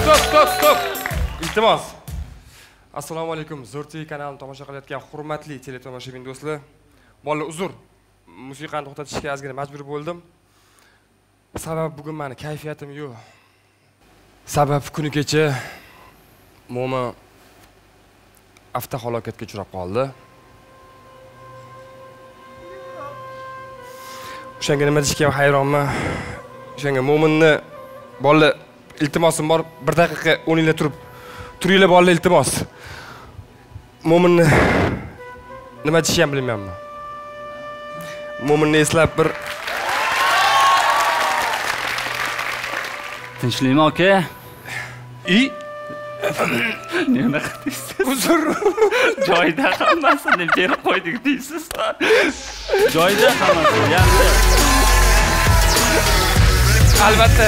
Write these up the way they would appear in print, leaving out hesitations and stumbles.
Stop. Iltimos. Assalomu alaykum. Zo'r TV kanalini tomosha qilayotgan hurmatli teletomoshabin do'stlar. Bolalar uzr. Musiqani to'xtatishga ozgina majbur bo'ldim. Sabab bugun meni kayfiyatim yo'q. Sabab kuni kecha mo'min avtohalokatga uchrab qoldi. O'shanga nima deyishga hayronman. O'shanga mo'minni bolalar iltimosim bor, 1 daqiqa o'rningizda turinglar bolalar iltimos. Mo'minni nima deyishni ham bilmayman. Mo'minni eslab bir tinchlikmi aka? Nima qilasiz? Uzr. Joyda hammasini berib qo'ydik deysiz. Joyda hammasi yaxshi. Albatta.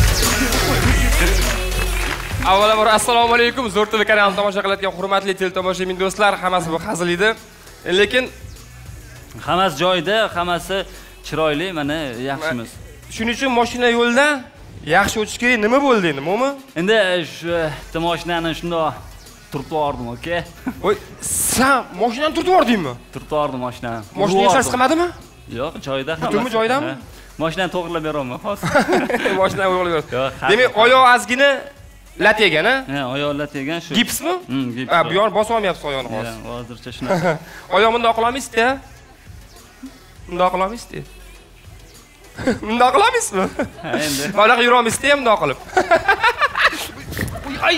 Avvalambor assalomu alaykum. Zo'r TV kanalini tomosha qilayotgan hurmatli teletomoshabin do'stlar, hammasi bu hazil edi. Lekin hammasi joyida, hammasi chiroyli, mana yaxshimiz. Shuning uchun mashina yo'lda yaxshi o'tish kerak. Nima bo'ldi endi, mo'mi? Endi shu mashinani shundoq turib yubordim, aka. Voy, sen mashinani turib yubordingmi? Turib yubordim mashinani. Mashina hech narsa qilmadimi? Yo'q, joyida hammasi. Butunmi joyidami? Mashinani to'g'rilab beraman, hozir. Mashinani to'g'rilab beraman. Demak, oyoq ozgina lat yegan, ha? Ha, oyoq lat yegan shu. Gipsmi? Gips. Ha, bu yor bosib olmayapsiz oyoqni hozir. Hozircha shunaqa. Oyoq bundoq qilamiz-da? Bundoq qilamiz-da. Bundoq qilamizmi? Ha, endi. Mana yura olmaysiz-da bundoq qilib. Ay.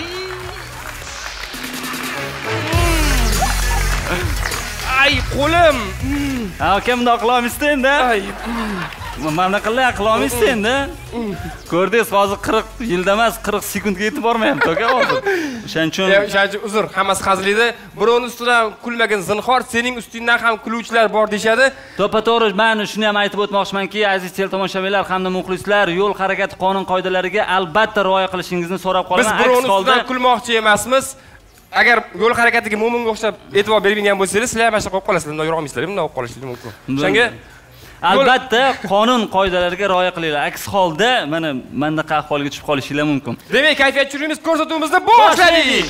Ay, qo'lim. Ha, aka bundoq qilamiz-da endi. Ay. Mana qila olmaysiz endi. Ko'rdingiz, hozir 40 yilda emas, 40 sekundga yetib bormayapti aka hozir. O'shaning uchun uzr, hammasi hazilida. Birovning ustidan kulmagan zinhor, sening ustingdan ham kuluvchilar bor deshadi. To'g'ri, men shuni ham aytib o'tmoqchimanki, aziz teletomoshabinlar hamda muxlislar, yo'l harakati qonun qoidalariga albatta rioya qilishingizni so'rab qolaman. Biz birovning ustidan kulmoqchi emasmiz. Agar yo'l harakatiga mo'minga o'xshab e'tibor bermagan bo'lsangiz, sizlar ham mana qo'yib qolasizlar, bunday yura olmaysizlar, bunday qo'yib qolishingiz mumkin. O'shanga albatta qonun qoidalariga rioya qilinglar. Aks holda mana mendaqa ahvolga tushib qolishinglar mumkin. Demak, kayfiyat tushirimiz ko'rsatuvimizni boshladik.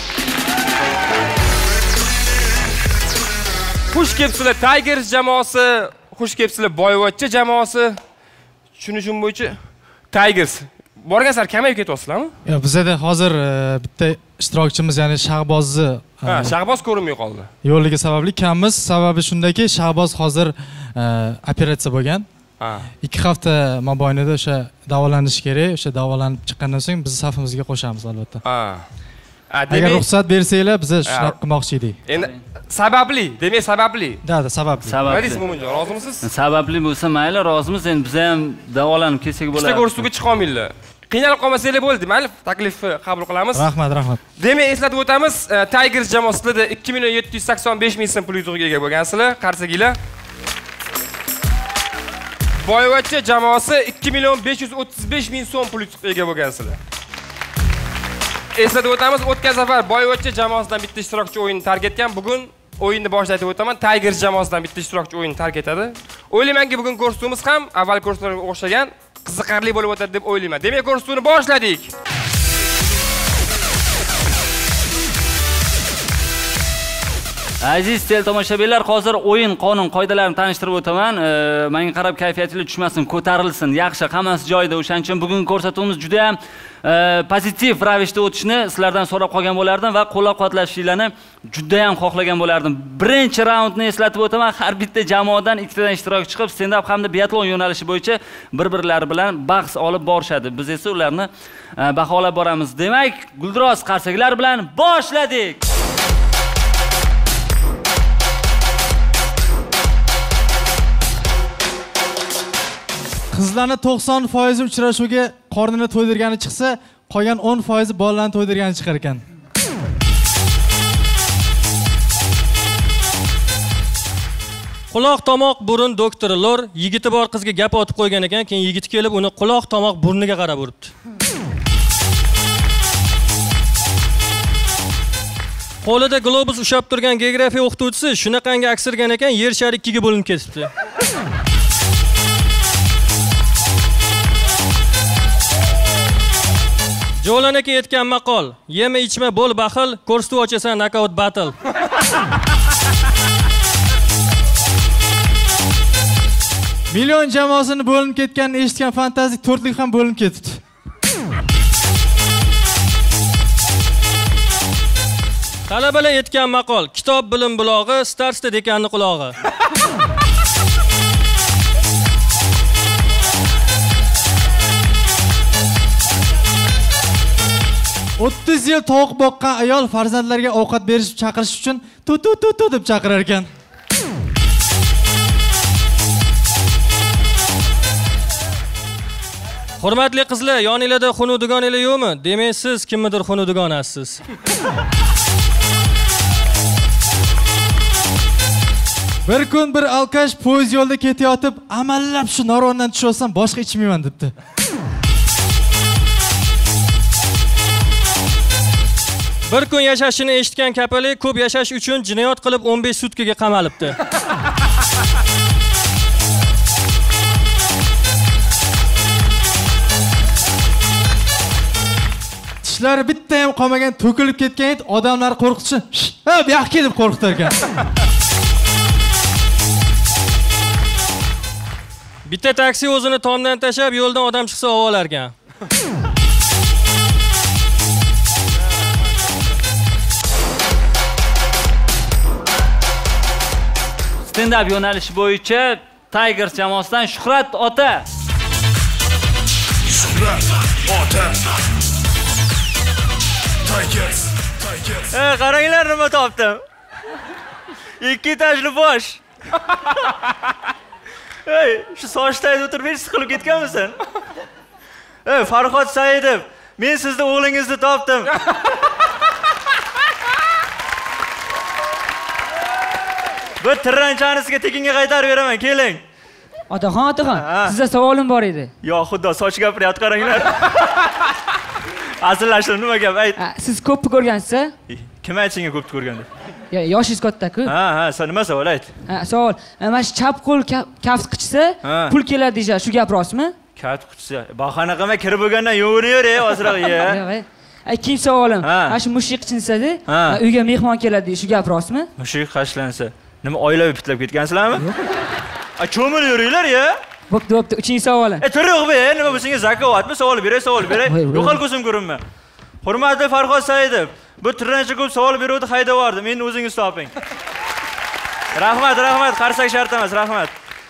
Xush kelibsizlar Tigers jamoasi, xush kelibsizlar Boyvachcha jamoasi. Tushunishim bo'yicha Tigers borgansar kamayib ketyapsizlarmi? Yo'q, bizda hozir bitta ishtirokchimiz, ya'ni Shahbozni Shahboz ko'rinmay qoldi. Yo'lligi sababli kammiz. Sababi shundaki, Shahboz hozir operatsiya bo'lgan. 2 hafta mobaynida o'sha davolanish kerak. O'sha davolanib chiqqandan so'ng biz safimizga qo'shamiz albatta. Agar ruxsat bersanglar, biz shuni qilmoqchi edik. Endi sababli, demak sababli. Da, sababli. Nima Mo'minjon, rozimisiz? Sababli bo'lsa mayli, rozimiz. Endi biz ham davolanib kelsak bo'ladi. Ishga ko'rsatuvga chiqa olmaylar. Qiynalib qolmasanglar bo'ldi, mayli, taklifni qabul qilamiz. Rahmat. Demak, eslatib o'tamiz, Tigers jamoasida 2.785.000 so'm pul yutug'iga ega bo'lgansizlar, qarsaginglar. Boyvachcha jamoasi 2.535.000 so'm pul yutug'iga ega bo'lgansizlar. Eslatib o'tamiz, o'tgan safar Boyvachcha jamoasidan bitta ishtirokchi o'yinni tark etgan. Bugun o'yinni boshlatib o'taman. Tigers jamoasidan bitta ishtirokchi o'yinni tark etadi. O'ylaymanki, bugun ko'rsatuvimiz ham avval ko'rsatuvga o'xshagan qiziqarli bo'lib o'tadi deb o'ylayman. Demak, ko'rsatuvni boshladik. Aziz teletomoshabinlar, hozir o'yin qonun qoidalarini tanishtirib o'taman. Menga qarab kayfiyatingiz tushmasin, ko'tarilsin. Yaxshi, hammasi joyida. O'shaning uchun bugungi ko'rsatuvimiz juda ham pozitiv ravishda o'tishni sizlardan so'rab qolgan bo'lardim va qo'llab-quvvatlashinglarni juda ham xohlagan bo'lardim. Birinchi raundni eslatib o'taman. Har bitta jamoadan 2 tadan ishtirokchi chiqib, stand-up hamda biatlon yo'nalishi bo'yicha bir-birlari bilan bahs olib borishadi. Biz esa ularni baholab boramiz. Demak, guldiroz qarsaklar bilan boshladik. Qizlarning 90% uchrashuvga qornini to'ydirgani chiqsa, qolgan 10% bolalarni to'ydirgani chiqar ekan. Quloq, tomoq, burun doktori Lor yigiti bor qizga gap otib qo'ygan ekan, keyin yigit kelib uni quloq, tomoq, burniga qarab uribdi. Qo'lida globus ushab turgan geografiya o'qituvchisi shunaqangi aksirgan ekan, yer shari 2 ga bo'linib ketibdi. Jo'lan aka aytgan maqol: "Yema ichma bo'l baxil, ko'rsatib ochasan knockout battle." Million jamoasini bo'linib ketganini eshitgan fantastik to'rtlik ham bo'linib ketibdi. Talabalar aytgan maqol: "Kitob bilim bulog'i, starsda dekanning qulog'i." 30 yil tovuq boqqan ayol farzandlarga ovqat berish chaqirish uchun tu deb chaqirar ekan. Hurmatli qizlar, yoningizda xunudigoningiz yo'qmi? Demak, siz kimnidir xunudigonasiz. Bir kun bir alkash poyezd yo'lda ketayotib, amallab shu norondan tushasan, boshqa ichmayman debdi. Bir kun yashashini eshitgan kapalik ko'p yashash uchun jinoyat qilib 15 sutkaga qamalibdi. Tishlari bitta ham qolmagan, to'kilib ketgan it odamlar qo'rqitishi, "Ha, bu yoqqa kelib qo'rqitar ekan." Bitta taksi o'zini tomdan tashab, yo'ldan odam chiqsa ovolar ekan. Stand-up yo'nalishi bo'yicha Tigers jamoasidan Shuhrat ota. Shuhrat ota. Tigers. Qaranglar nima topdim. 2 etajli bosh. Ey, shu sochda o'tirib hech siqilib ketganmisan? Ey, Farhod Saidov, men sizni o'g'lingizni topdim. Bu tirranchani sizga tekinga qaytarib beraman, keling. Otaxon, sizga savolim bor edi. Yo, xudo, soch gapiryapti, qaranglar. Asillashtir, nima gap? Ayt. Siz ko'pni ko'rgansiz-a? Kim aytdi senga ko'pni ko'rgan deb? Yoshingiz katta-ku. Ha, sen nima savol ayt? Savol. Mana shu chap qo'l kaft qichsa, pul keladi deysiz. Shu gap rostmi? Kaft qichsa. Bahana qilmay kirib bo'lgandan yo'g'ini ozroq ye. Yo'q. Ikkinchi savolim. Mana shu mushuk qichinsada, uyga mehmon keladi deysiz. Shu gap rostmi? Mushuk qashlansa. Nima oilaviy bitlab ketgansizlarmi? Cho'mil yuringlar ya. Bo'pti, uchinchi savolim. Turib be, nima bu senga zakovatmi? Savol beray. Yo'qol ko'zim ko'rinma. Hurmatli Farhod Saidov, bu tirrancha ko'p savol beruvdi, haydavordim. Endi o'zingiz toping. Rahmat, qarsak shart emas, rahmat.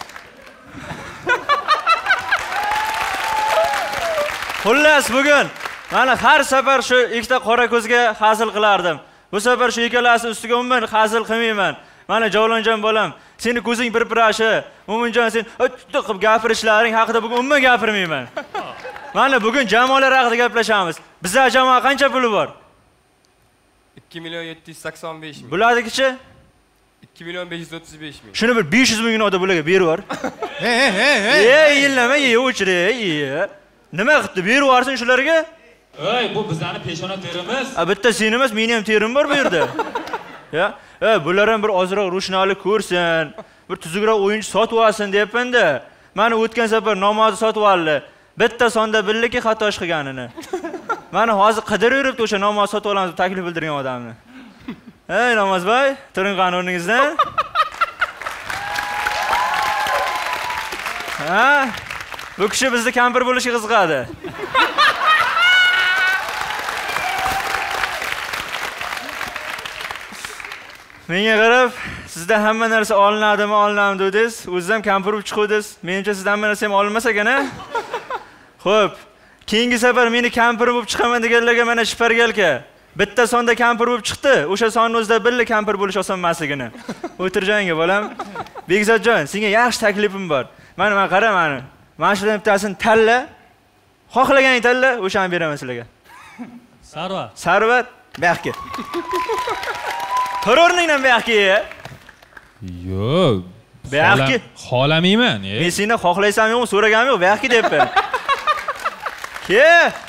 Xullas, bugun mana har safar shu ikkita qora ko'zga hazil qilardim. Bu safar shu ikkalasi ustiga umuman hazil qilmayman. Mana Javlonjon bolam, seni ko'zing pirpirashi, Mo'minjon sen qilib gapirishlaring haqida bugun umuman gapirmayman. Mana bugun jamoalar haqida gaplashamiz. Bizlar jamoa qancha puli bor? 2.785 ming. Bularnikichi? 2.535 ming. Shuni bir 500 ming odam bularga berib yubor. Yillama, o'chir. Nima qilibdi? Berib yuborsin shularga? Ey, bu bizlarning peshona terimiz. Bitta sen emas, meni ham terim bor bu yerda. Ya, bular ham bir ozroq ro'shnolik ko'rsin, bir tuzukroq o'yinchi sotib olsin deyapman-da. Mana o'tgan safar namozni sotib oldi. Bitta sonda billiki xato ish qilganini. Mana hozir qidirib yuribdi o'sha namozni sotib olamiz deb taklif bildirgan odamni. Ey Namozboy, turing qani o'rningizdan. Bu kishi bizni kampir bo'lishga qiziqadi. Menga qarab, sizda hamma narsa olinadimi dedingiz. O'zingiz ham kampir bo'lib chiqdingiz. Menimcha sizda hamma narsa ham olinmas ekan-a? Xo'p, keyingi safar meni kampir bo'lib chiqaman deganlarga mana shipargalka. Bitta sonda kampir bo'lib chiqdi. O'sha sonning o'zida billa kampir bo'lish oson emasligini. O'tirjanga bolam. Bekzodjon, senga yaxshi taklifim bor. Mana qara meni. Mana shularning bittasini tanla. Xohlaganing tanla, o'shani beraman sizlarga. Sarvat, buyoqqa. Tur o'rningdan buyoqqa. Yo'q. Buyoqqa. Xohlamayman. Men seni xohlaysan yo'qmi, so'raganim yo'q, buyoqqa deyapman. Ke?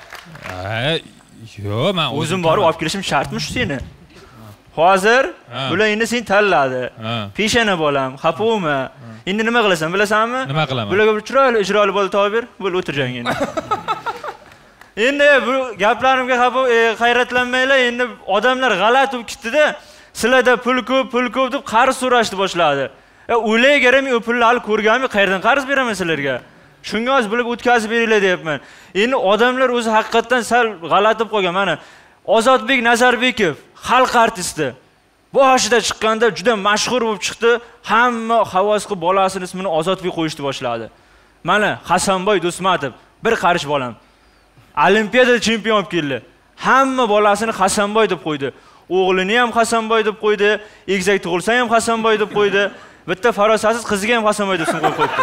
Yo'q, men o'zim borib olib kelishim shartmi shu seni? Hozir bular endi sen tanladi. Peshana bolam, xafa endi nima qilasan, bilasanmi? Nima qilaman? Bularga bir chiroyli ijroli bola topib ber, bo'l o'tirjang endi. Endi bu gaplarimga hayratlanmanglar, endi odamlar g'alati bo'lib ketdi-da. Sizlarda pul ko'p deb qarz so'rashni boshladi. O'ylay kerak, men u pulni hali ko'rganman, qayerdan qarz beraman sizlarga? Shunga o'z bilib o'tkazib beringlar deyapman. Endi odamlar o'zi haqiqatan sal g'alati bo'lib qolgan. Mana Ozodbek Nazarbekov, xalq artisti. Boshida chiqqanda juda mashhur bo'lib chiqdi. Hamma havas qilib bolasining ismini Ozodbek qo'yishni boshladi. Mana Hasanboy Do'smatov, bir qarish bolam. Olimpiadada chempion bo'lib keldi. Hamma bolasini Hasanboy deb qo'ydi. O'g'lini ham Hasanboy deb qo'ydi, egizak tug'ilsa ham Hasanboy deb qo'ydi. Bitta farosatsiz qiziga ham Hasanboy deb ism qo'yibdi.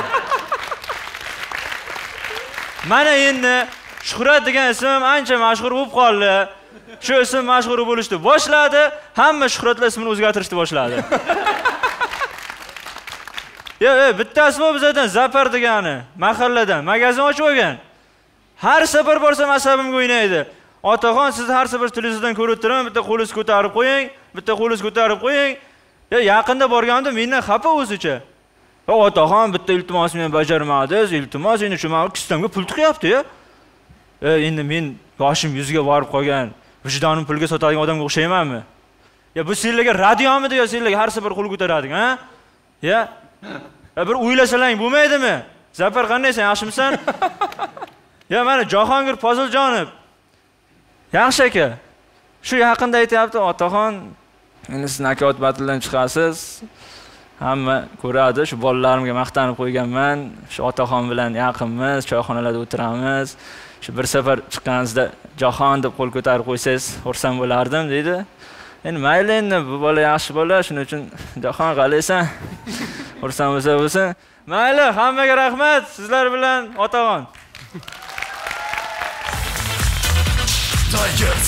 Mana endi Shuhrat degan ism ancha mashhur bo'lib qoldi. Shu ism mashhur bo'lishni boshladi, hamma Shuhratlar ismini o'zgartirishni boshladi. Bittasi bor bizdan Zapar degani, mahalladan magazin ochib olgan. Har safar borsam asabimga o'ynaydi. Otaxon, sizni har safar televizordan ko'rib turaman, bitta qo'lingizni ko'tarib qo'ying, bitta qo'lingizni ko'tarib qo'ying. Yaqinda borganimda mendan xafa o'zicha. Otaxon, bitta iltimosni bajarmadingiz, iltimos endi shu men kistamga pul tiqyapti-ya. Endi men yoshim 100 ga borib qolgan, vijdonim pulga sotadigan odamga o'xshaymanmi? Bu senlarga radiomidi yo senlarga har safar qo'l ko'tarading, ha? Bir o'ylasalang bo'lmaydimi? Zafar, qandaysan, yaxshimisan? Mana Jahongir Poziljonov. Yaxshi aka. Shu yaqinda aytayapti, otaxon, endi siz Nakavot batildan chiqasiz. Hamma ko'radi, shu bolalarimga maqtanib qo'yganman. Shu otaxon bilan yaqinmiz, choyxonalarda o'tiramiz. Shu bir safar chiqqaningizda Jahon deb qo'l ko'tarib qo'ysangiz, xursand bo'lardim, dedi. Endi mayli, endi bu bola yaxshi bola, shuning uchun Jahon qalaysan? Xursand bo'lsa. Mayli, hammaga rahmat. Sizlar bilan otaxon. Tigers.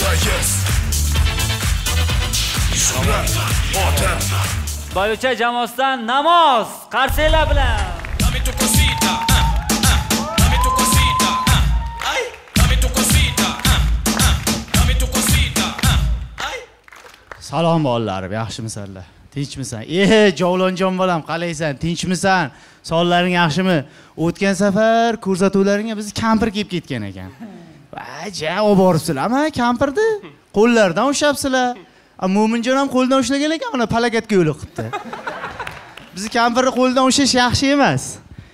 Shuhrat, Otam. Boyvuchcha jamoasidan namoz qarsanglar bilan. Dame tu cosita. Dame tu cosita. Ay, dame tu cosita. Dame tu cosita. Ay. Salom bolalarim, yaxshimisanlar? Tinchmisan? Javlonjon bolam, qalaysan? Tinchmisan? Sonlaring yaxshimi? O'tgan safar ko'rsatuvlaringga biz kampir kelib ketgan ekan. Vaja, olib boribsizlarmi kampirni? Qo'llardan ushlabsizlar. Mo'minjon ham qo'ldan ushlagan ekan, mana palakatga yo'l qilibdi. Biz kampirni qo'ldan ushlash yaxshi emas.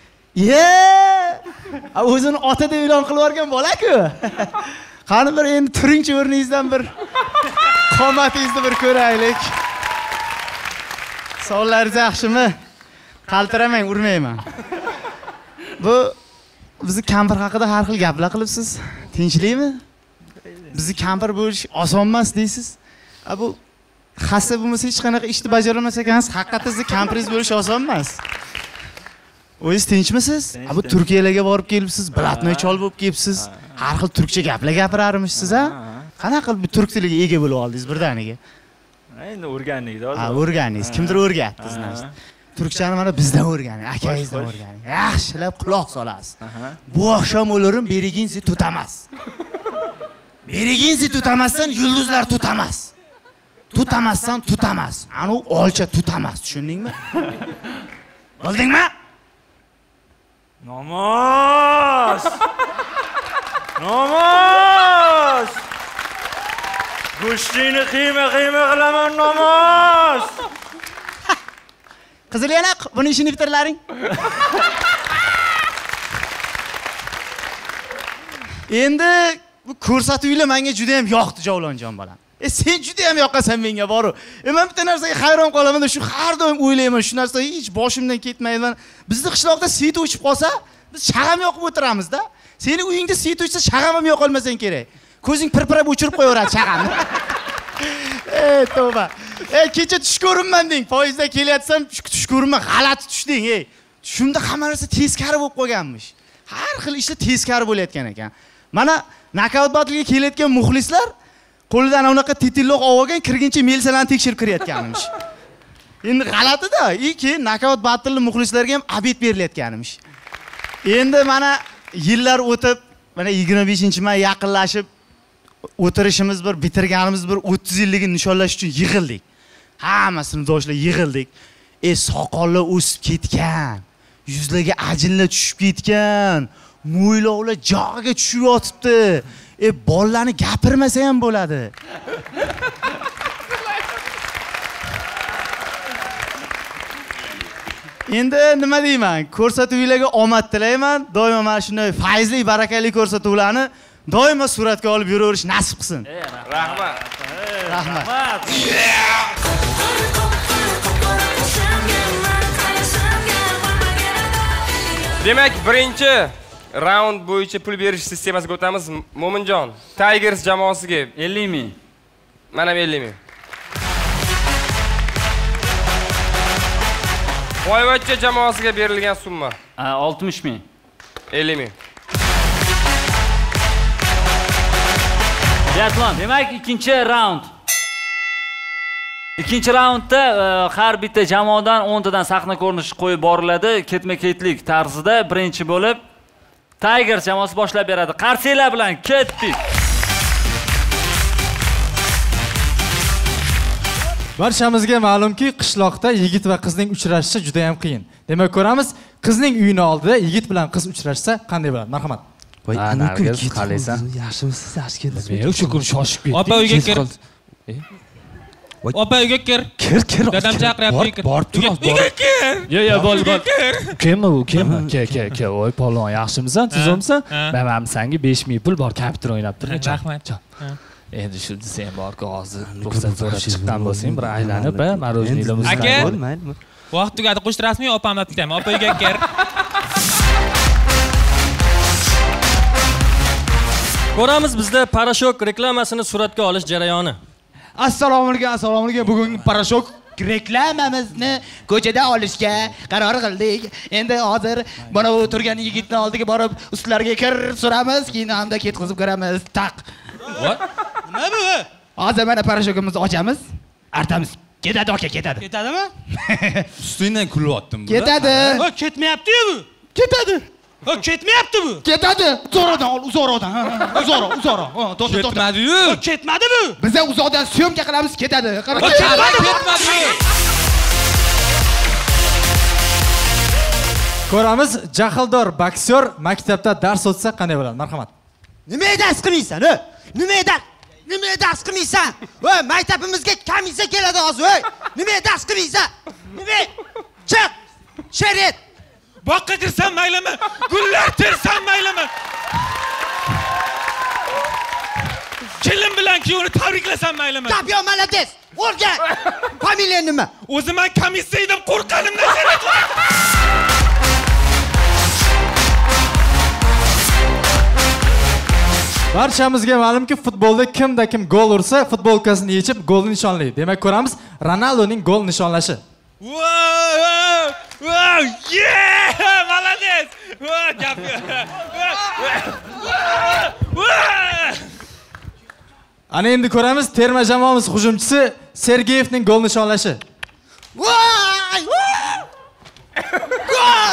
O'zini ota deb e'lon qilib yorgan bola-ku. Qani bir endi turingchi o'rningizdan bir qomatingizni bir ko'raylik. Sonlaringiz yaxshimi? Qaltiramang, urmayman. Bu bizni kampir haqida har xil gaplar qilibsiz. Tinchlikmi? Bizni kampir bo'lish oson emas deysiz. Bu xasta bo'lmasa hech qanaqa ishni bajara olmas ekansiz, haqiqatda sizni kampiringiz bo'lish oson emas. O'zingiz tinchmisiz? Bu Turkiyalarga borib kelibsiz, blatnoy chol bo'lib kelibsiz. Har xil turkcha gaplar gapirarmishsiz, ha? Qanaqa qilib turk tiliga ega bo'lib oldingiz birdaniga? Endi o'rgandingiz, hozir. O'rgandingiz. Kimdir o'rgatdi sizni. Turkchani mana bizdan o'rganing, akangizdan o'rganing. Yaxshilab quloq solasiz. Bu oqshom o'lirim berigingizni tutamas. Berigingizni tutamasdan yulduzlar tutamas. Tutamasdan tutamas. Anu olcha tutamas, tushundingmi? Bildingmi? Namoz! Namoz! Go'shtini qiyma qilaman, namoz! Qizil yanaq, buni ishini bitirlaring. Endi bu ko'rsatuvlar menga juda ham yoqdi, Javlonjon bolam. Sen juda ham yoqasan menga, boru. Men bitta narsaga hayron qolaman, shu har doim o'ylayman, shu narsa hech boshimdan ketmaydi. Bizning qishloqda svet o'chib qolsa, biz shag'am yoqib o'tiramiz-da. Seni uyingda svet o'chsa, shag'am ham yoqolmasang kerak. Ko'zing pirpirab o'chirib qo'yaveradi shag'amni. Tavba. Kecha tush ko'rinman deng, poyezdda kelyapsam, tush ko'rinman, g'alati tushding, Tushimda hamma narsa teskari bo'lib qolganmish. Har xil ishlar teskari bo'layotgan ekan. Mana Nakavot batilga kelayotgan muxlislar qo'lidan unaqa titilloq olgan kirguncha melsalarni tekshirib kirayotganmish. Endi g'alati-da, keyin Nakavot batilli muxlislarga ham obed berilayotganmish. Endi mana yillar o'tib, mana 25-may yaqinlashib o'tirishimiz bir bitirganimiz bir 30 yilligini nishonlash uchun yig'ildik. Hamma sinfdoshlar yig'ildik. Soqollar o'sib ketgan, yuzlarga ajinlar tushib ketgan. mo'ylovlar jog'iga tushib yotibdi. Bolalarni gapirmasa ham bo'ladi. Endi nima deyman? Ko'rsatuvlarga omad tilayman. Doimo mana shunday fayzli, barakali ko'rsatuvlarni doimo suratga olib yuraverish nasib qilsin. Rahmat. Rahmat. Demak, birinchi raund bo'yicha pul berish sistemasiga o'tamiz. Mo'minjon, Tigers jamoasiga 50 ming. Mana 50 ming. Boyvachcha jamoasiga berilgan summa 60 ming. 50 ming. Biatlon. Demak, ikkinchi raund. Ikkinchi raundda har bitta jamoadan 10 tadan sahna ko'rinishi qo'yib boriladi. Ketma-ketlik tarzida birinchi bo'lib Tigers jamoasi boshlab beradi. Qarsiylar bilan ketdik. Barchamizga ma'lumki, qishloqda yigit va qizning uchrashishi juda ham qiyin. Demak, ko'ramiz, qizning uyini oldida yigit bilan qiz uchrashsa qanday bo'ladi? Marhamat. Voy, Nargiz, qalaysan? Yaxshimisiz? Yaxshi keldingiz. Men shukur shoshib ketdim. Opa uyga kir. Opa uyga kir. Kir. Dadam chaqiryapti. Borib turamiz, borib. Yo, bol. Kimmi u? Ke. Voy, polvon, yaxshimisan? Tuzumsan? Men senga 5 ming pul bor, kompyuter o'ynab turgan. Rahmat. Endi shu desang borku hozir ruxsat so'rab chiqqan bo'lsang, bir aylanib, marojniylar Aka, vaqt tugadi, qo'shtirasizmi? Opamni aytaymi? Opa uyga kir. Ko'ramiz bizda parashok reklamasini suratga olish jarayoni. Assalomu alaykum. Bugungi parashok reklamamizni ko'chada olishga qaror qildik. Endi hozir mana bu turgan yigitning oldiga borib, ustlariga kir suramiz, keyin hamda ketkizib ko'ramiz. Taq. What? Nima bu? Hozir mana parashokimizni ochamiz. Artamiz. Ketadi aka, ketadi. Ketadimi? Ustingdan kulyaptim bu. Ketadi. Ketmayapti-yu bu. Ketadi. Ketmayapti bu. Ketadi. Uzoqdan ol, uzoqdan. Uzoq. Ketmadi-yu. Ketmadi bu. Biz uzoqdan syomka qilamiz, ketadi. Ketmadi. Ko'ramiz, jahldor boksyor maktabda dars o'tsa qanday bo'ladi? Marhamat. Nima dars qilmaysan, o? Nima dars qilmaysan? Voy, maktabimizga komissiya keladi hozir, voy. Nima dars qilmaysan? Nima? Chiq. Sherit. Boqqa kirsan maylimi? Gullar tersan maylimi? Kelin bilan kuyovni tabriklasan maylimi? Tapyo malades. O'rgan. Familiya nima? O'zim men komissiya edim, qo'rqqanimdan sherit. Barchamizga ma'lumki, futbolda kimda kim gol ursa, futbolkasini yechib golni nishonlaydi. Demak, ko'ramiz Ronaldoning gol nishonlashi. Wow, yeah! Молодец! Ana endi ko'ramiz terma jamoamiz hujumchisi Sergeyevning gol nishonlashi. Voy! Gol!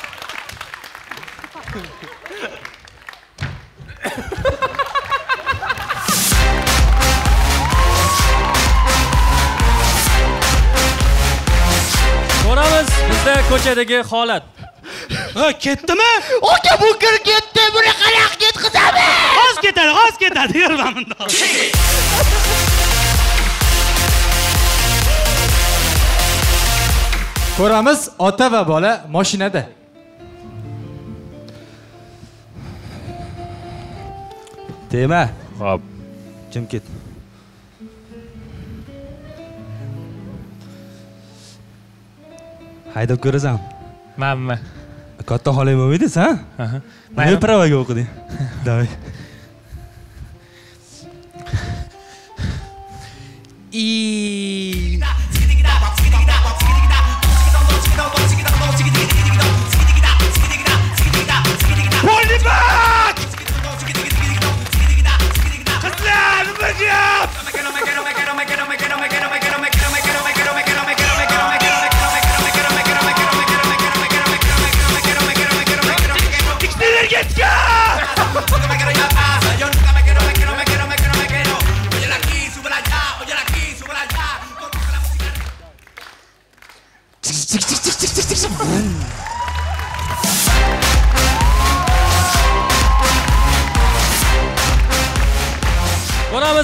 Ko'ramiz bizda ko'chadagi holat. Ketdimi? Aka bu ketdi. Buni qanaqa ketkizamiz? G'oz ketadi. Yurma bunda. Ko'ramiz ota va bola mashinada. Tema. Xo'p. Jim ket. Haydab ko'rasan. Mamma. Katta xolaymi o'ydiz, ha? Nima pravaga o'qiding? Davay. Polibak! Qizlar, nima gap?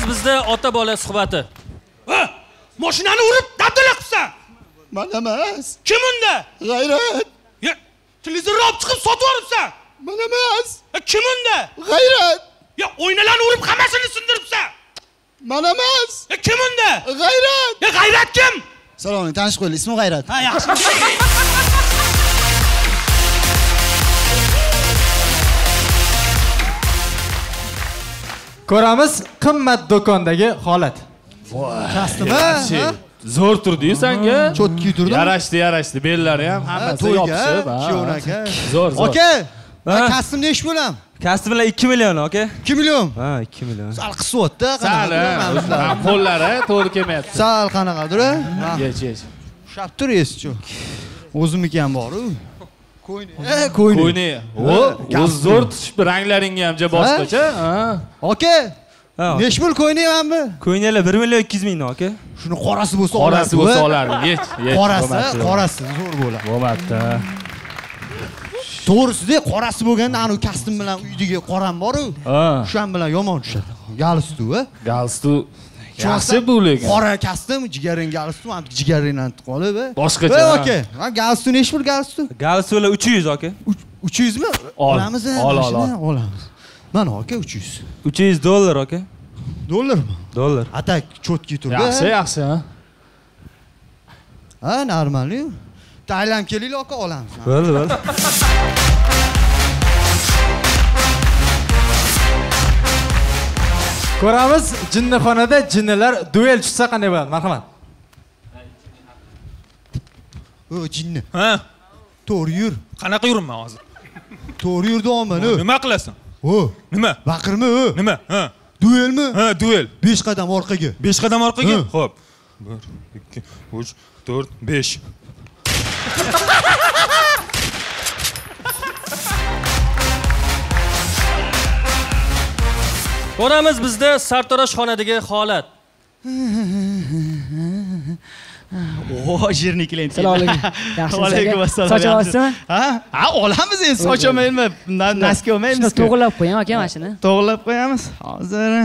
Ko'ramiz bizda ota bola suhbati. Ha, mashinani urib dabdala qilsan. Men emas. Kim unda? G'ayrat. Ya, televizorni olib chiqib sotib olibsan. Men emas. Kim unda? G'ayrat. Ya, o'ynalarni urib hammasini sindiribsan. Men emas. Kim unda? G'ayrat. Ya, G'ayrat kim? Salom, tanish qo'ying. Ismim G'ayrat. Ha, yaxshi. Ko'ramiz qimmat do'kondagi holat. Kasdimi? Zo'r turdi-yu senga. Cho'tki turdi. Yarashdi, bellari ham hammasi yopishib. Kuyovun aka. Zo'r. Aka, kasdim nechi bo'lam? Kasbimlar 2 million, aka. 2 million. Ha, 2 million. Sal qisvyapti, Sal, qo'llari to'g'ri kelmayapti. Sal qanaqadir? Yech. Ushab turasiz-chu. O'zimniki ham bor-ku. Qo'yni. O'z zo'r tutishib ranglaringga ham boshqacha. Aka, nechi pul qo'ynayapmi? Qo'ynalar 1 million 200 ming, aka. Shuni qorasi bo'lsa olardim. Yech. Qorasi zo'r bo'ladi. Bo'lmadi. To'g'risida qorasi bo'lganda anu kastim bilan uydagi qoram bor-ku. O'shan bilan yomon tushadi. Galstu, Galstu yaxshi bu lekin. Qora kastim, jigaring galstu, ham jigaringdan qolib. Boshqacha. Aka, galstu nechi pul galstu? Galstular 300, aka. 300 mi? Olamiz, olamiz. Mana aka 300. 300 dollar, aka. Dollarmi? Dollar. Atak cho'tki turdi. Yaxshi, ha? Normalmi? Taylam keling aka, olamiz. Bo'ldi. Ko'ramiz jinnixonada jinnilar duel tushsa qanday bo'ladi? Marhamat. Jinni. Ha? To'g'ri yur. Qanaqa yuribman hozir? To'g'ri yurdim-mi? Nima qilasan? Nima? Baqirmi? Nima? Ha. Duelmi? Ha, duel. 5 qadam orqaga. 5 qadam orqaga? Xo'p. 1 2 3 4 5. Ko'ramiz bizda sartaroshxonadagi holat. Jirnikilar. Assalomu alaykum. Yaxshimisiz? Alaykum assalom. Soch olasizmi? Ha, olamiz endi soch olmaymi? Naska olmaymiz. Shuni to'g'rilab qo'ying aka mana shuni. To'g'rilab qo'yamiz. Hozir.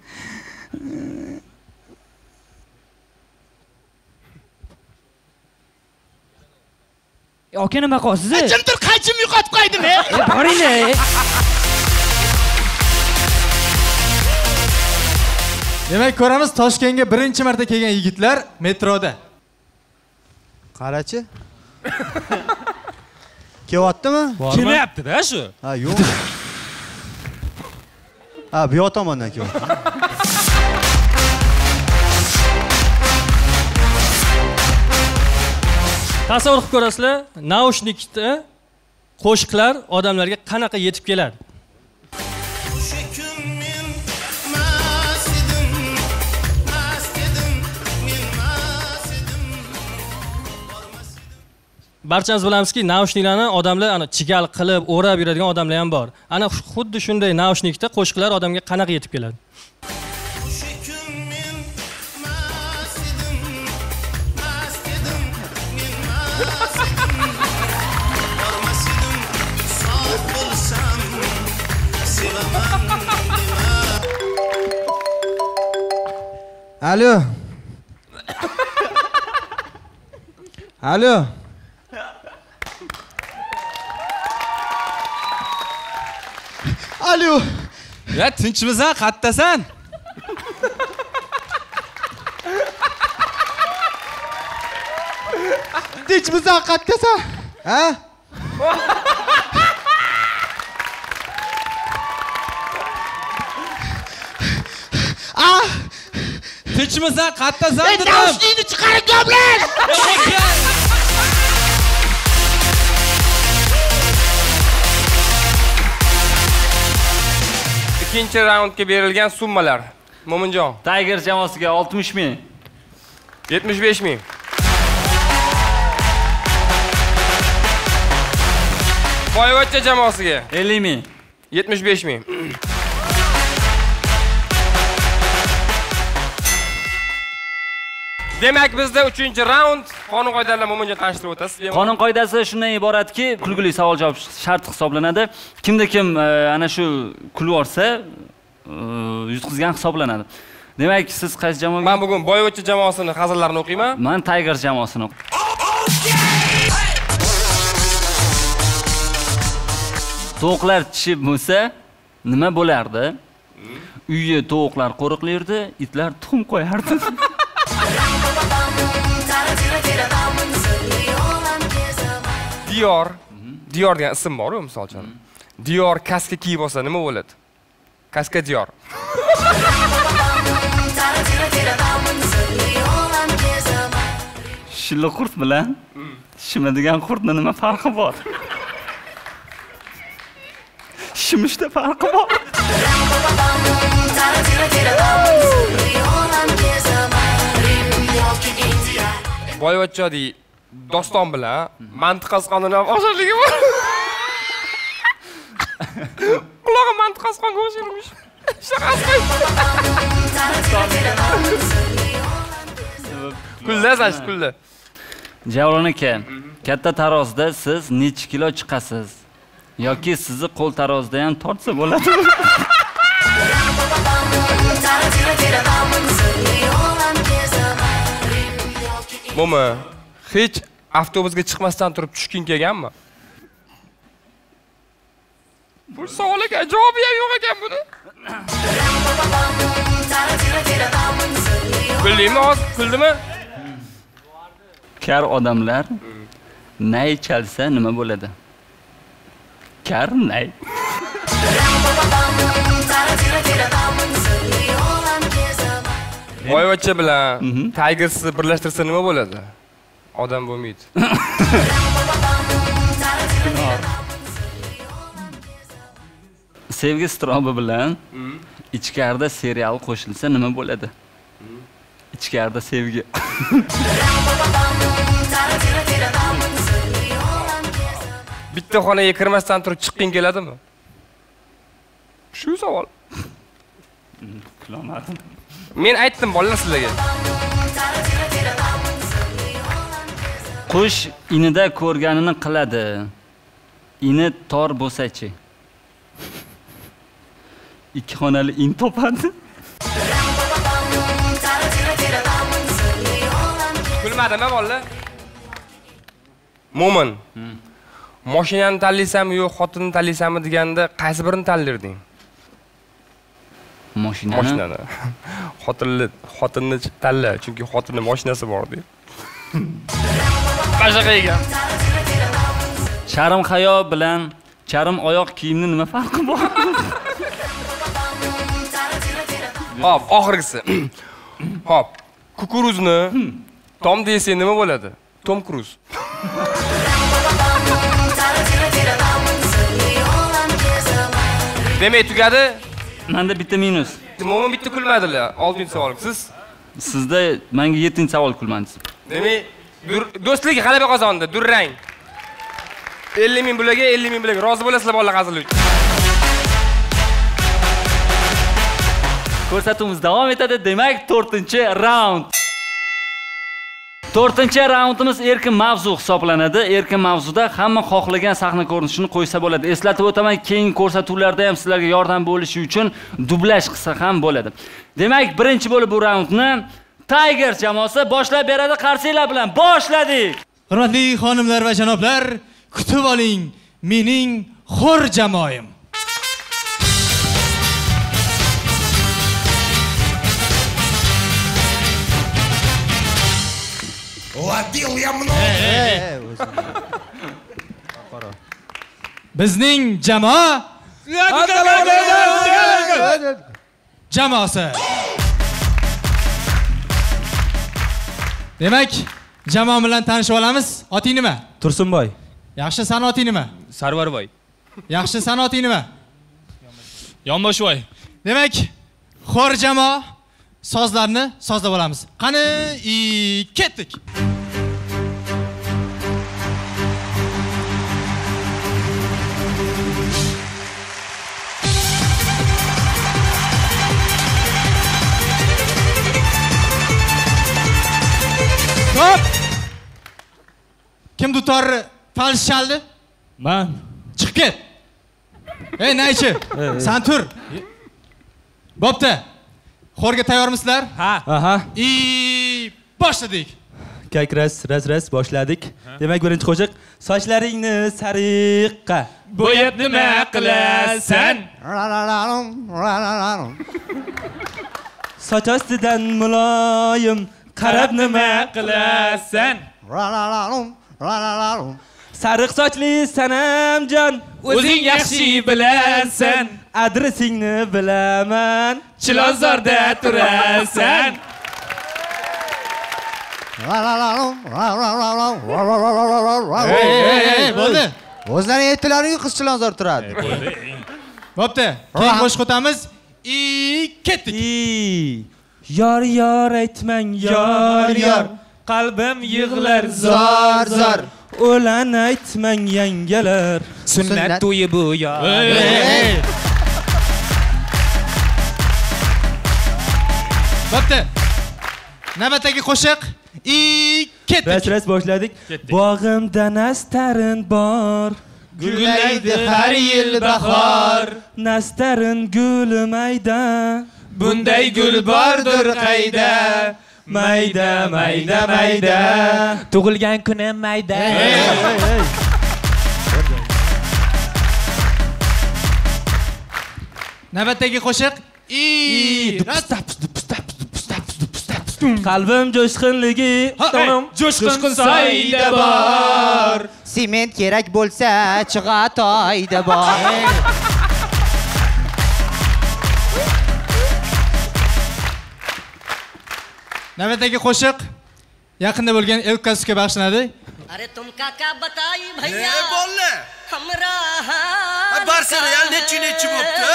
Aka nima qilasiz? Jimdir qaychim yo'qotib qo'ydim. Boring. Demak, ko'ramiz Toshkentga birinchi marta kelgan yigitlar metroda. Qarachi. Kelyaptimi? Kelmayapti-da shu. Ha, yo'q. Ha, bu yoq tomondan kelyapti. Tasavvur qilib ko'rasizlar, naushnikda qo'shiqlar odamlarga qanaqa yetib keladi? Barchamiz bilamizki, naushniklarni odamlar ana chigal qilib, o'rab yuradigan odamlar ham bor. Ana xuddi shunday naushnikda qo'shiqlar odamga qanaqa yetib keladi? Alo. Alo. Alo. Ya, tinchmisan? Qayerdasan? Tinchmisan? Qayerdasan? Ha? Tinchmisan? Qayerdasan dedim. Naushnikni chiqarib gaplar. Ikkinchi raundga berilgan summalar. Mo'minjon. Tiger jamoasiga 60 ming. 75 ming. Boyvachcha jamoasiga 50 ming. 75 ming. Demak, bizda 3-raund qonun qoidalarni Mo'minjon tanishtirib o'tasiz. Qonun qoidasi shundan iboratki, kulgili savol-javob shart hisoblanadi. Kimda kim ana shu kulib olsa, yutqizgan hisoblanadi. Demak, siz qaysi jamoaga? Men bugun Boyvachcha jamoasini hazillarni o'qiyman. Men Tiger jamoasini o'qiyman. Tovuqlar chishib bo'lsa, nima bo'lardi? Uyga tovuqlar qo'riqlardi, itlar tuxum qo'yardi. Dior degan ism bor-ku, misol uchun. Dior kaska kiyib olsa nima bo'ladi? Kaska Dior. Shilli qurt bilan shimadigan qurtning nima farqi bor? Shimishda farqi bor. Boyvachchodi doston bilan mantiqasi qonundan o'xshasligi bor. Quloqi mantiqasi qonga o'xshaymish. Kulda saç kulda. Javlon aka, katta tarozda siz necha kilo chiqasiz? Yoki sizni qo'l tarozida ham tortsa bo'ladi? Mo'ma, hech avtobusga chiqmasdan turib tushkin kelganmi? Bu savolga javob ham yo'q ekan buni. Kuldingmi hozir? Kuldimi? Kar odamlar nay chalsa nima bo'ladi? Kar nay. Boyvachcha bilan Tigersni birlashtirsa nima bo'ladi? Odam bo'lmaydi. Sevgi Strobi bilan ichkarida serial qo'shilsa nima bo'ladi? Ichkarida sevgi. Bitta xonaga kirmasdan turib chiqqing keladimi? Shu savol. Kulamadim. Men aytdim bolalar sizlarga. Qush inida ko'rganini qiladi. Ini tor bo'lsa-chi? Ikki xonali in topadi. Kulmadimmi bolalar? Mo'min. Mashinani tanlaysanmi yo xotinni tanlaysanmi deganda qaysi birini tanlarding? Mashinani. Xotinni tanla, chunki xotinning mashinasi bor deb. Qashaqayga. Charm hayo bilan charm oyoq kiyimning nima farqi bor? Hop, oxirgisi. Hop, kukuruzni Tom desa nima bo'ladi? Tom Cruise. Demak, tugadi. Menda bitta minus. Mo'min bitta kulmadilar. 6-savol. Sizda menga 7-savol kulmadingiz. Demak, do'stlik g'alaba qozondi. Durrang. 50 ming bularga, 50 ming bularga. Rozi bo'lasizlar bolalar hazil uchun. Ko'rsatuvimiz davom etadi. Demak, 4-raund. 4-raundimiz erkin mavzu hisoblanadi. Erkin mavzuda hamma xohlagan sahna ko'rinishini qo'ysa bo'ladi. Eslatib o'taman, keyingi ko'rsatuvlarda ham sizlarga yordam bo'lishi uchun dublyaj qilsa ham bo'ladi. Demak, birinchi bo'lib bu raundni Tiger jamoasi boshlab beradi. Qarshilar bilan boshladik. Hurmatli xonimlar va janoblar, kutib oling, mening xor jamoam. Ловил я много. Bizning jamoasi. Demak, jamoa bilan tanishib olamiz. Oting nima? Tursunboy. Yaxshi, sani oting nima? Sarvarboy. Yaxshi, sani oting nima? Yonboshboy. Demak, xor jamoa sozlarni sozlab olamiz. Qani, ketdik. Hop! Kim dutorni falsh chaldi? Men. Chiqib ket. Ey, naychi? Sen tur. Bo'pti. Xorga tayyormisizlar? Ha. Aha. Boshladik. Ras boshladik. Demak, birinchi qo'shiq sochlaringni sariqqa bo'yab nima qilasan? Soch ostidan muloyim qarab nima qilasan? Sariq sochli sanamjon, O'zing yaxshi bilasan. Adresingni bilaman. Chilonzorda turasan. Bo'ldi. O'zlaring aytdilaring-ku qiz Chilonzor turadi. Bo'pti. Keyin qo'shiq o'tamiz. Ketdik. Yor aytmang, yor. Qalbim yig'lar zor. O'lan aytmang yangalar. Sunnat to'yi bu yor. Bo'pti. Navbatdagi qo'shiq ketdik. Ras boshladik. Bog'imda nastarin bor. Gullaydi har yil bahor. Nastarin guli mayda. Bunday gul bordir qayda? Mayda. Tug'ilgan kuni mayda. Navbatdagi qo'shiq qalbim jo'shqinligi Jo'shqin soyda bor. Sement kerak bo'lsa, Chig'atoyda bor. Navbatdagi qo'shiq yaqinda bo'lgan Elkasga bag'ishlanadi. अरे तुम काका बताई भैया Ne bolla? हमरा Barsa Real nechi bo'pti?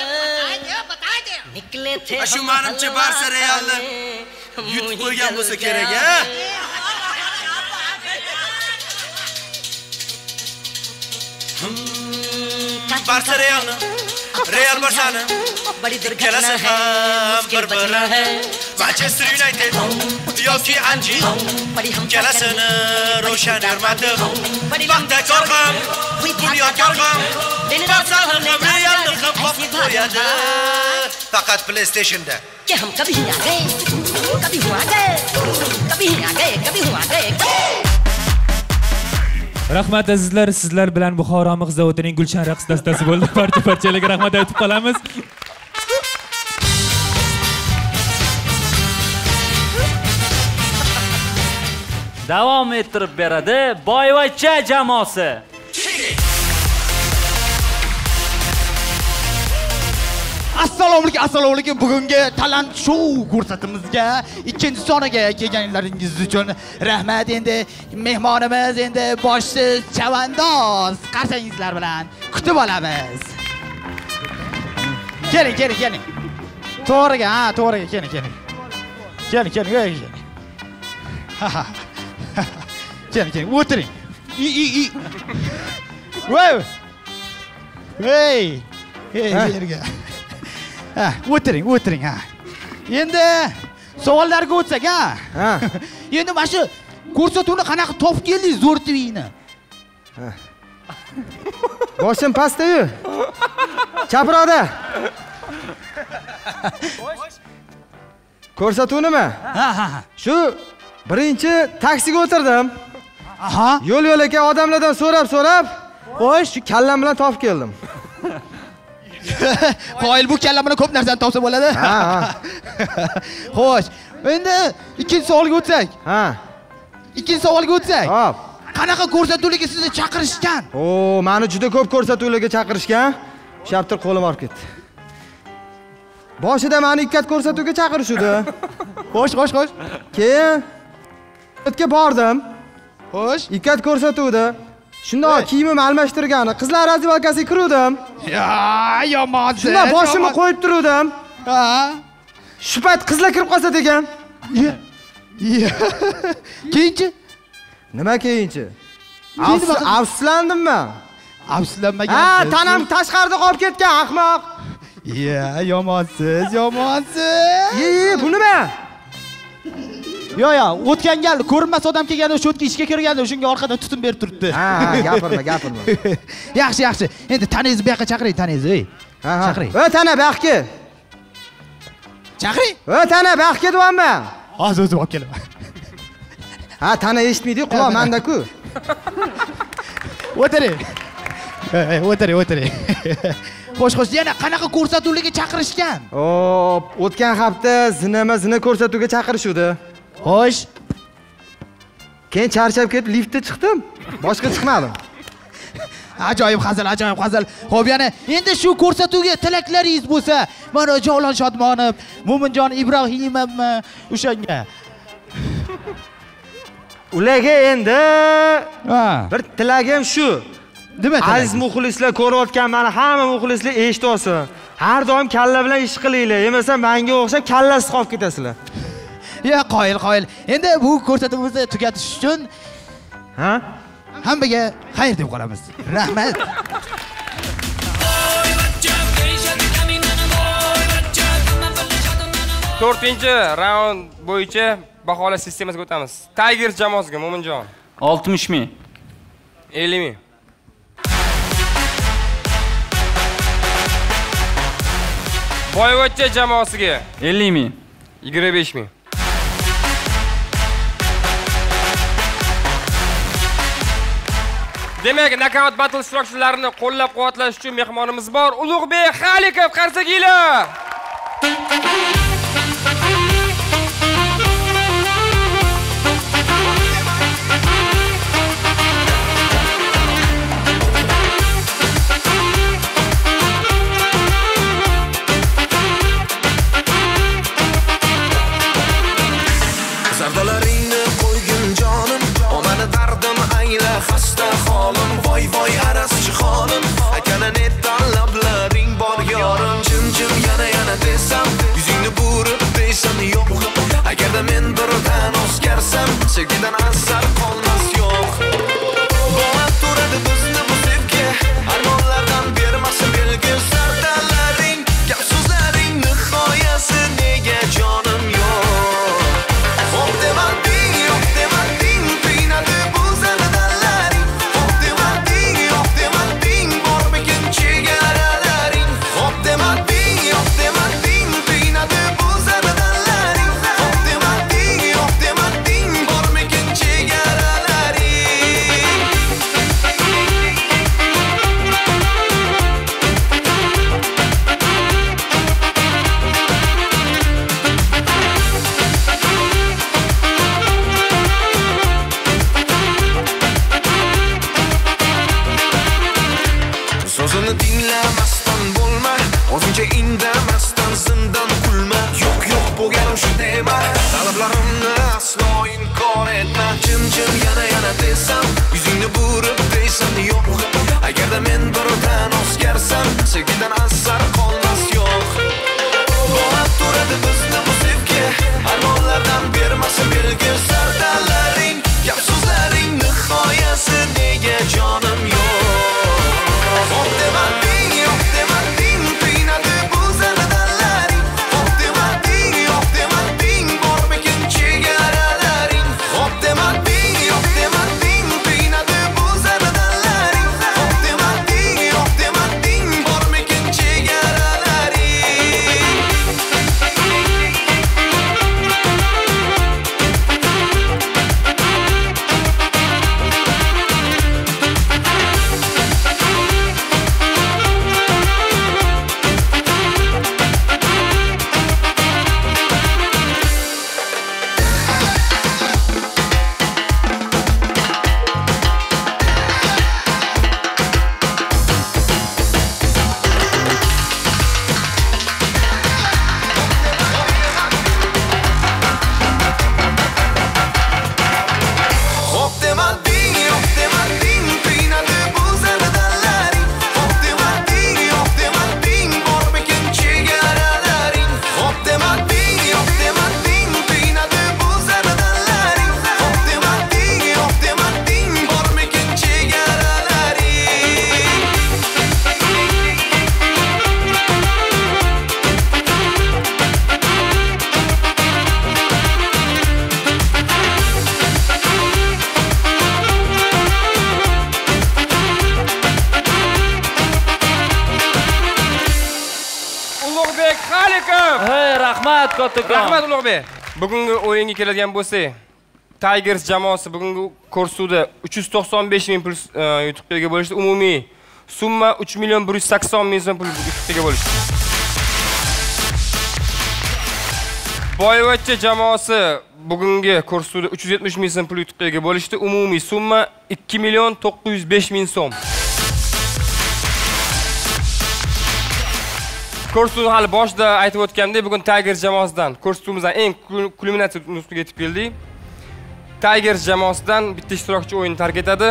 निकले थे Shu menimcha Barsa Realni yutib qo'ygan bo'lsa kerak, ha? Barsa Realni, Real Barsani बड़ी दुर्घटना ikkalasi है ham मुश्किल बचना bir-biri है Manchester United yoki Anji ikkalasini Ravshan Ermatov Paxtakor ham Bunyodkor ham Barsa ham Realni ham qopib qo'yadi. Faqat PlayStation'da. कि हम कभी आ गए कभी हुआ गए कभी हुआ गए Rahmat azizlar, sizlar bilan Buxoro mix zavodining Gulshan raqs dastasi bo'ldi. Parcha-parchalarga rahmat aytib qolamiz. Davom ettirib beradi Boyvachcha jamoasi. Assalomu alaykum. Bugungi talant show ko'rsatimizga ikkinchi soniga kelganlaringiz uchun rahmat. Endi mehmonimiz endi boshsiz chavandoz qarsangizlar bilan kutib olamiz. Keling. To'g'riga, keling. Keling. Keling, o'tiring. Yerga. O'tiring. Endi savollarga o'tsak, ha. Endi mana shu ko'rsatuvni qanaqa topib keldingiz, zo'r TVni? Boshim pastda-yu. Chaproqda. Ko'rsatuvnimi? Ha. Shu birinchi taksiga o'tirdim. Aha. Yo'l-yo'lakay odamlardan so'rab, xo'sh, shu kallam bilan topib keldim. Qoyil bu kallam bilan ko'p narsani topsa bo'ladi. Ha. Xo'sh, endi ikkinchi savolga o'tsak. Ikkinchi savolga o'tsak. Hop. Qanaqa ko'rsatuvlarga sizni chaqirishgan? Meni juda ko'p ko'rsatuvlarga chaqirishgan. Shaptir qo'lim olib ketdi. Boshida meni ikkat ko'rsatuvga chaqirishdi. Xo'sh. Keyin o'tga bordim. Xo'sh, ikkat ko'rsatuvdi. Shunda kiyimimni almashtirgani, qizlar razvalkasiga kirdim. Yomonsiz. Shunda boshimni qo'yib turdim. Ha. Shu payt qizlar kirib qolsa degan. Keyinchi? Nima keyinchi? Afsuslandimmi? Afsuslanmagan. Ha, tanam tashqarida qolib ketgan, ahmoq. Yomonsiz. Bu nima? Yo, o'tgan gal ko'rinmas odam kelganda, o'sha o'tga ishga kirganda, shunga orqadan tutib berib turibdi. Ha, gapirma. Yaxshi. Endi taningizni bu yoqqa chaqiring, taningizni. Chaqiring. Tana bu yoqqa. Chaqiring. Tana, bu yoqqa ketyapman. Hozir o'zim olib kelaman. Ha, tana eshitmaydi, quloq menda-ku. O'tiring. O'tiring. Xo'sh, yana qanaqa ko'rsatuvlarga chaqirishgan? O'tgan hafta zina ko'rsatuvga chaqirishuvdi. Xo'sh. Keyin charchab ketib liftda chiqdim. Boshqa chiqmadim. Ajoyib hazil. Xo'p, yana endi shu ko'rsatuvga tilaklaringiz bo'lsa, mana Javlon Shodmonov, Mo'minjon Ibrohimovmi o'shanga. Ularga endi bir tilagim shu. Nima tilagi? Aziz muxlislar ko'rayotgan, mana hamma muxlislar eshitib olsin. Har doim kalla bilan ish qilinglar. Yemasa menga o'xshab kallasiz qolib ketasizlar. Ya qoyil. Endi bu ko'rsatuvimizni tugatish uchun hammaga xayr deb qolamiz. Rahmat. 4-raund bo'yicha baholash sistemasiga o'tamiz. Tiger jamoasiga Mo'minjon 60 ming. 50 ming. Boyvachcha jamoasiga 50 ming. 25 ming. Demak, knockout battle ishtirokchilarini qo'llab-quvvatlash uchun mehmonimiz bor. Ulug'bek Xalikov qarsakiylar. Zardalaringni qo'ygin jonim, omani dardim ayla xasta holim, voy araschi xonim, akana netdan lablaring bor yorim, jim yana desam, yuzingni burib deysan yo'q, agarda men birdan o'zgarsam, sevgidan asar qolmas yo'q. Bo'lib turadi bizni bu sevgi, armonlardan bermasin belgi, sardalaring, gap so'zlaring nihoyasi nega jonim yo'q. Sözünü dinlemasdan bo'lma, o'zingcha indamasdan zindan kulma. Yo'q bu galim shu dema, talablarimni aslo inkor etma. Jim yana desam, yuzingni burib deysan yo'q, agarda men birdan o'zgarsam, sevgidan asar qolmas yo'q. Bo'lib turadi bizni bu sevgi, armonlardan bermasin belgi, sardalaring, gap so'zlaring nihoyasi nega jonim yo'q. alaykum. Hey, rahmat kattakon. Rahmat Ulug'bek. Bugungi o'yinga keladigan bo'lsak, Tigers jamoasi bugungi ko'rsatuvda 395 ming pul yutuqqa bo'lishdi. Umumiy summa 3.180.000 so'm pul yutuqqa bo'lishdi. Boyvachcha jamoasi bugungi ko'rsatuvda 370 ming so'm pul yutuqqa bo'lishdi. Umumiy summa 2.905.000 so'm. Ko'rsatuv hali boshida aytib o'tgandek, bugun Tigers jamoasidan ko'rsatuvimizdan eng kulminatsiya nusxaga yetib keldik. Tigers jamoasidan bitta ishtirokchi o'yinni tark etadi.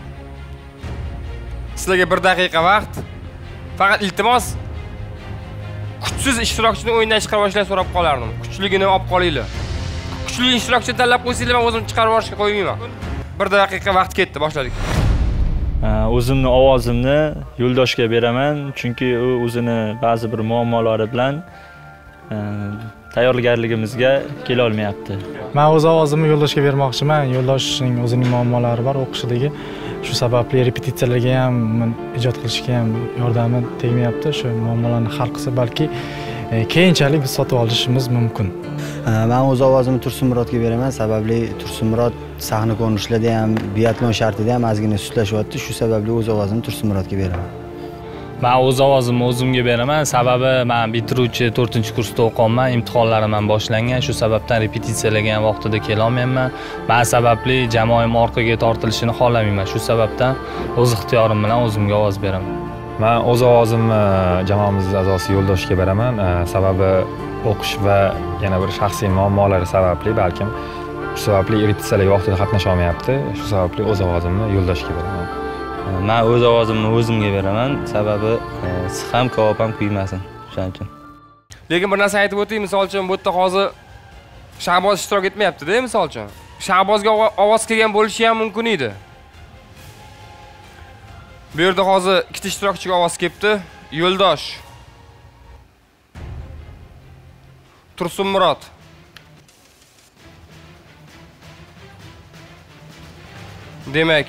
Sizlarga 1 daqiqa vaqt. Faqat iltimos kuchsiz ishtirokchini o'yindan chiqarib olishni so'rab qolardim. Kuchligini olib qolinglar. Kuchli ishtirokchini tanlab qo'ysanglar, men o'zim chiqarib olishga qo'ymayman. 1 daqiqa vaqt ketdi, boshladik. O'zimni ovozimni Yo'ldoshga beraman, chunki u o'zini ba'zi bir muammolari bilan tayyorgarligimizga kela olmayapti. Men o'z ovozimni Yo'ldoshga bermoqchiman. Yo'ldoshning o'zining muammolari bor o'qishidagi. Shu sababli repetitsiyalarga ham, ijod qilishga ham yordami tegmayapti. Shu muammolarni hal qilsa, balki keyinchalik biz sotib olishimiz mumkin. Men o'z ovozimni Tursunmurodga beraman, sababli Tursunmurod sahna ko'rinishlarida ham, biatlon shartida ham ozgina sustlashyapti. Shu sababli o'z ovozimni Tursunmurodga beraman. Men o'z ovozimni o'zimga beraman, sababi men bitiruvchi 4-kursda o'qiyapman, imtihonlarim ham boshlangan, shu sababdan repetitsiyalarga ham vaqtida kela olmayman. Men sababli jamoam orqaga tortilishini xohlamayman. Shu sababdan o'z ixtiyorim bilan o'zimga ovoz beraman. Men o'z ovozimni jamoamiz a'zosi Yo'ldoshga beraman, sababi o'qish va yana bir shaxsiy muammolari sababli, balkim shu sababli repetitsiyalarga vaqtida qatnasha olmayapti. Shu sababli o'z ovozimni Yo'ldoshga beraman. Men o'z ovozimni o'zimga beraman, sababi siz ham kavob ham kuymasin, shuning uchun. Lekin bir narsa aytib o'taylik, misol uchun bu yerda hozir Shahboz ishtirok etmayapti-da, misol uchun. Shahbozga ovoz kelgan bo'lishi ham mumkin edi. Bu yerda hozir ikkita ishtirokchiga ovoz kelibdi. Yo'ldosh, Tursunmurod. Demak,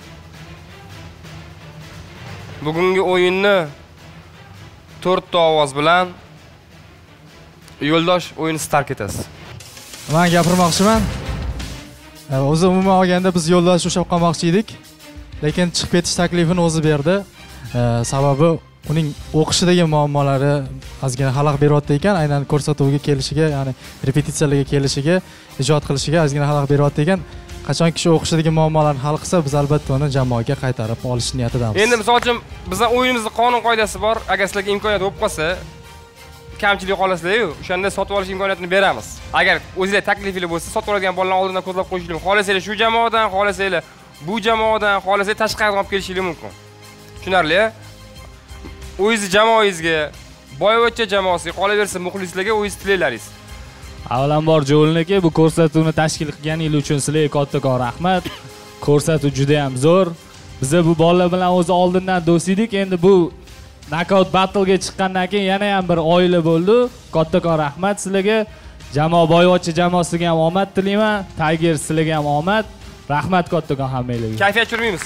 bugungi o'yinni 4 ta ovoz bilan Yo'ldosh o'yinni start etasiz. Men gapirmoqchiman. O'zi umuman olganda biz Yo'ldosh ushlab qolmoqchi edik, lekin chiqib ketish taklifini o'zi berdi. Sababi uning o'qishidagi muammolari ozgina xalaqit beryapti ekan, aynan ko'rsatuvga kelishiga, ya'ni repetitsiyalarga kelishiga, ijod qilishiga ozgina xalaqit beryapti ekan. Qachon kishi o'qishidagi muammolarni hal qilsa, biz albatta uni jamoaga qaytarib olish niyatidamiz. Endi misol uchun bizning o'yinimizda qonun qoidasi bor. Agar sizlarga imkoniyat bo'lib qolsa, kamchilik qolasizlar-ku, o'shanda sotib olish imkoniyatini beramiz. Agar o'zingizlar taklifingiz bo'lsa, sotib oladigan bolalarni oldindan ko'zlab qo'yishingiz mumkin. Xohlasanglar shu jamoadan, xohlasanglar bu jamoadan, xohlasanglar tashqaridan olib kelishingiz mumkin. Tushunarli? O'zingiz jamoangizga, Boyvachcha jamoasiga, qolaversa muxlislarga o'zingiz tilaylaringiz. Avvalambor Jo'lniki bu ko'rsatuvni tashkil qilganingiz uchun sizlarga kattakon rahmat. Ko'rsatuv juda ham zo'r. Biz bu bolalar bilan o'zi oldindan do'st edik. Endi bu knockout battle'ga chiqqandan keyin yana ham bir oila bo'ldi. Kattakon rahmat sizlarga. Jamoa Boyvachcha jamoasiga ham omad tilayman. Tigers sizlarga ham omad. Rahmat kattakon hammanglarga. Kayfiyat tushirmaymiz.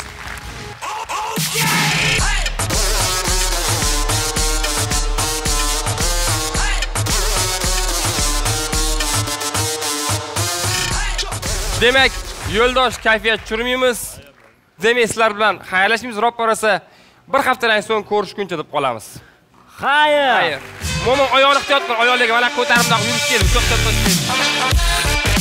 Demak, Yo'ldosh kayfiyat tushirmaymiz. Demak, sizlar bilan xayrlashamiz. Ro'parasa bir haftadan so'ng ko'rishguncha deb qolamiz. Xayr. Mo'min oyog'ini ehtiyot qil, oyoqlarga mana ko'tarib yurish kerak.